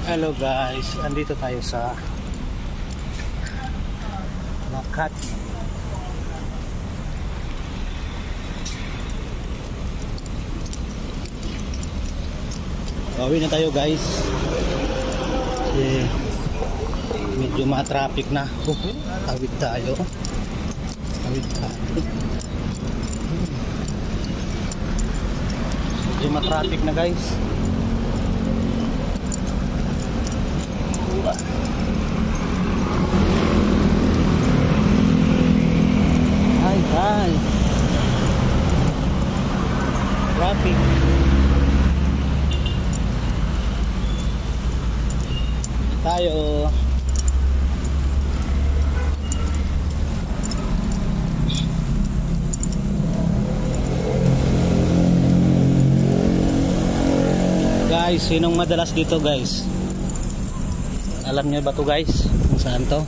Hello guys, andito tayo sa Makati. Gawin na tayo guys. Kasi medyo ma-traffic na. Tawid tayo. Tawid tayo. Medyo ma-traffic na guys. Hi. Traffic. Tayo. Guys, sinong madalas dito guys? Alam niyo ba to guys? Kung saan to?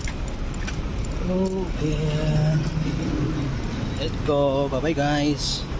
Okay. Let's go. Bye bye guys.